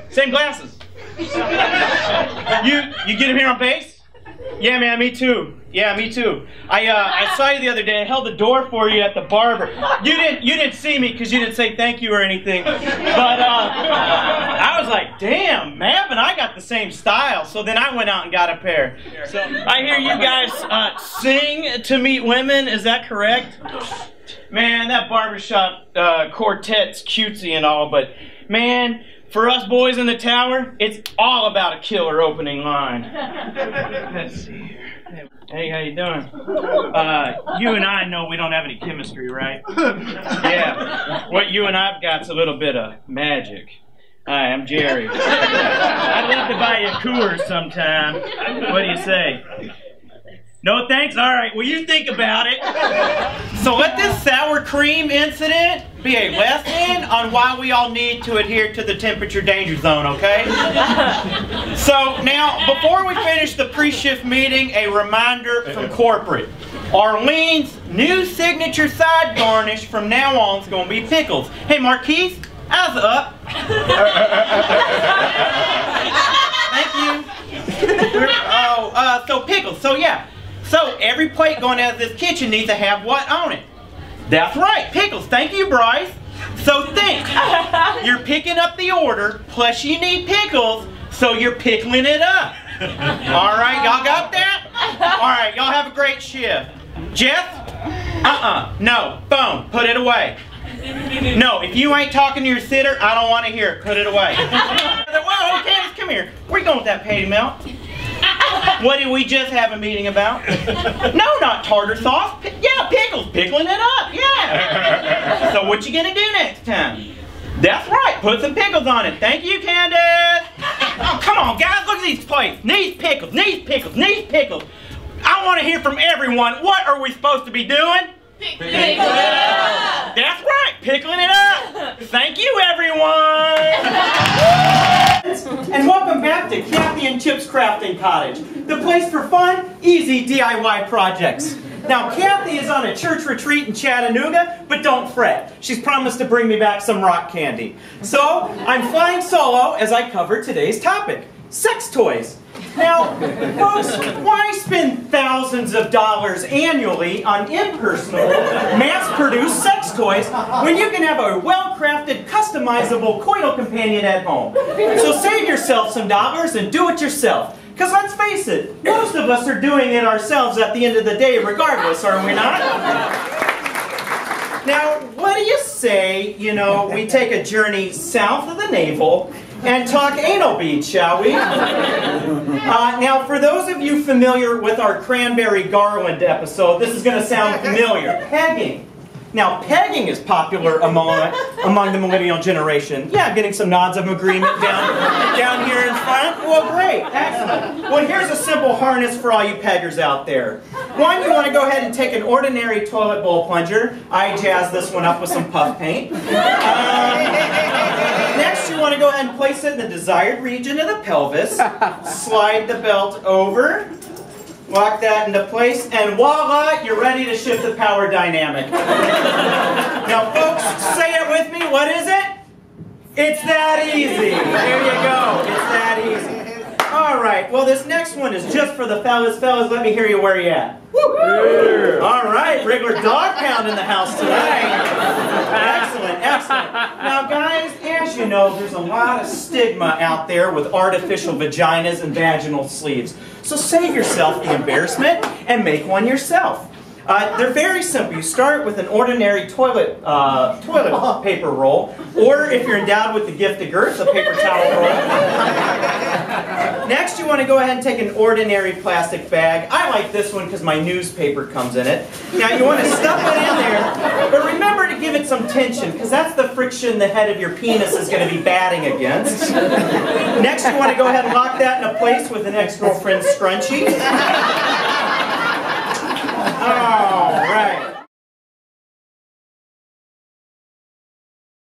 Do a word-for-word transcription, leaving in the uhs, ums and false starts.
Same glasses. You you get him here on base? Yeah, man, me too. Yeah, me too. I uh, I saw you the other day. I held the door for you at the barber. You didn't you didn't see me because you didn't say thank you or anything. But uh, I was like, damn, Mav and I got the same style. So then I went out and got a pair. So I hear you guys uh, sing to meet women. Is that correct? Man, that barbershop uh, quartet's cutesy and all, but man, for us boys in the tower, it's all about a killer opening line. Let's see here. Hey, how you doing? Uh, you and I know we don't have any chemistry, right? Yeah. What you and I've got's a little bit of magic. Hi, I'm Jerry. I'd love to buy you a Coors sometime. What do you say? No thanks? All right, well, you think about it. So let this sour cream incident be a lesson on why we all need to adhere to the temperature danger zone, okay? So now, before we finish the pre-shift meeting, a reminder from corporate. Arlene's new signature side garnish from now on is going to be pickles. Hey, Marquise, eyes up. Thank you. Oh, uh, so pickles, so yeah. So every plate going out of this kitchen needs to have what on it? That's right, pickles. Thank you, Bryce. So think, you're picking up the order, plus you need pickles, so you're pickling it up. All right, y'all got that? All right, y'all have a great shift. Jeff? Uh-uh, no, phone, put it away. No, if you ain't talking to your sitter, I don't want to hear it. Put it away. Whoa, Candace, come here. Where you going with that patty melt? What did we just have a meeting about? No, not tartar sauce. P yeah, pickles. Pickling it up. Yeah. So what you gonna do next time? That's right. Put some pickles on it. Thank you, Candace. Oh, come on, guys. Look at these plates. These pickles. These pickles. These pickles. I want to hear from everyone. What are we supposed to be doing? Pickling it up. That's right. Pickling it up. Thank you, everyone. And welcome back to Kathy and Chip's Crafting Cottage, the place for fun, easy D I Y projects. Now, Kathy is on a church retreat in Chattanooga, but don't fret. She's promised to bring me back some rock candy. So, I'm flying solo as I cover today's topic, sex toys. Now, folks, why spend thousands of dollars annually on impersonal, mass-produced sex toys when you can have a well-crafted, customizable coital companion at home? So save yourself some dollars and do it yourself. Because let's face it, most of us are doing it ourselves at the end of the day regardless, are we not? Now, what do you say, you know, we take a journey south of the navel and talk anal beads, shall we? Uh, now, for those of you familiar with our Cranberry Garland episode, this is going to sound familiar. Pegging. Now, pegging is popular among, among the millennial generation. Yeah, I'm getting some nods of agreement down, down here in front. Well, great. Excellent. Well, here's a simple harness for all you peggers out there. One, you want to go ahead and take an ordinary toilet bowl plunger. I jazzed this one up with some puff paint. Um, next, you want to go ahead and place it in the desired region of the pelvis. Slide the belt over. Lock that into place, and voila, you're ready to shift the power dynamic. Now, folks, say it with me. What is it? It's that easy. There you go. It's that easy. All right. Well, this next one is just for the fellas. Fellas, let me hear you where you at. Woo! All right. Regular dog pound in the house tonight. Excellent. Excellent. Now, guys, as you know, there's a lot of stigma out there with artificial vaginas and vaginal sleeves. So save yourself the embarrassment and make one yourself. Uh, they're very simple. You start with an ordinary toilet uh, toilet paper roll, or if you're endowed with the gift of girth, a paper towel roll. Next, you want to go ahead and take an ordinary plastic bag. I like this one because my newspaper comes in it. Now, you want to stuff it in there, but remember to give it some tension, because that's the friction the head of your penis is going to be batting against. Next, you want to go ahead and lock that in a place with an ex-girlfriend scrunchie. All right.